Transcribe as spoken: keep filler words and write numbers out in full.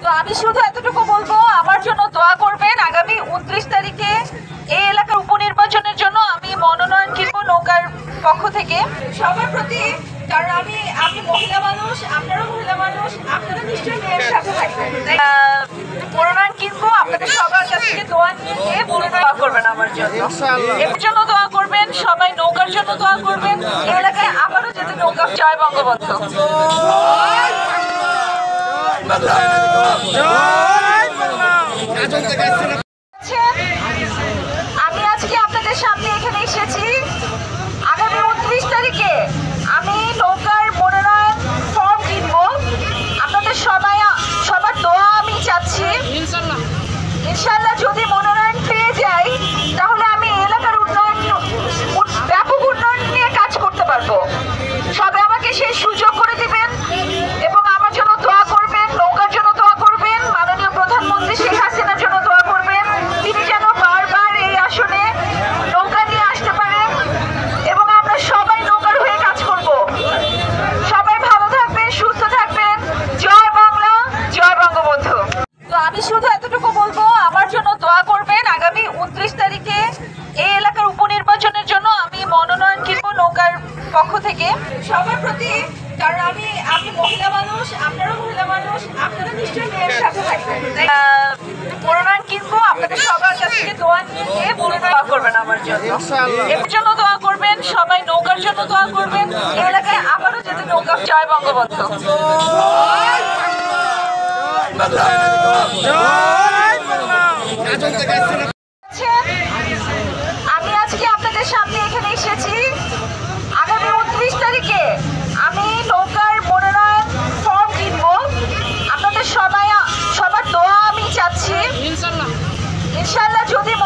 তো আমি শুধু এতটুকু বলবো, আমার জন্য দোয়া করবেন। আগামী উনত্রিশ তারিখে এই এলাকার উপনির্বাচনের জন্য আমি মনোনয়ন কিনবো নৌকার পক্ষ থেকে সবার প্রতি, কারণ আমি আমি মহিলা মানুষ, আপনারাও মহিলা মানুষ, আপনারা নিশ্চয়ই মেয়ের সাথে থাকবেন। মনোনয়ন কিনবো, আপনাদের সবার কাছ থেকে দোয়া নিয়ে দোয়া করবেন আমার জন্য, এর জন্য দোয়া করবেন। সবাই নৌকার জন্য দোয়া করবেন, এই এলাকায় আবারও যাতে নৌকা। জয় বঙ্গবন্ধু। আমি আজকে আপনাদের সামনে এখানে এসেছি। আগামী উনত্রিশ তারিখে আমি নৌকার মনোনয়ন ফর্ম কিনবো। আপনাদের সবাই সবার দোয়া আমি চাচ্ছি। ইনশাল্লাহ যদি মনোনয়ন পেয়ে যাই তাহলে আমি এলাকার উন্নয়ন, ব্যাপক উন্নয়ন নিয়ে কাজ করতে পারবো। সবাই আমাকে সেই সুযোগ করে দিবেন এবং আমার জন্য দোয়া করবেন, নৌকার জন্য দোয়া করবেন, মাননীয় প্রধানমন্ত্রী শেখ হাসিনার জন্য দোয়া করবেন। তিনি যেন বারবার এই আসনে নৌকা নিয়ে আসতে পারেন এবং আমরা সবাই নৌকার হয়ে কাজ করব। সবাই ভালো থাকবেন, সুস্থ থাকবেন। জয় বাংলা, জয় বঙ্গবন্ধু। তো আমি শুধু এতটুকু বলবো, আমার জন্য দোয়া করবেন। আগামী উনত্রিশ তারিখে এই এলাকার উপনির্বাচনের জন্য আমি মনোনয়ন কিনবো নৌকার পক্ষ থেকে সবার প্রতি, কারণ আমি আমি মহিলা মানুষ, আপনারাও মহিলা মানুষ, আপনারা নিশ্চয়ই মেয়ের সাথে থাকবেন। মনোনয়ন কিনবো, আপনাদের সবার কাছ থেকে দোয়া নিয়ে দোয়া করবেন আমার জন্য, এর জন্য দোয়া করবেন। সবাই নৌকার জন্য দোয়া করবেন, এই এলাকায় আবারও যাতে নৌকা। জয় বঙ্গবন্ধু। আমি আজকে আপনাদের সামনে এখানে এসেছি। আগামী উনত্রিশ তারিখে আমি নৌকার মনোনয়ন ফর্ম কিনবো। আপনাদের সবাই সবার দোয়া আমি চাচ্ছি। ইনশাল্লাহ যদি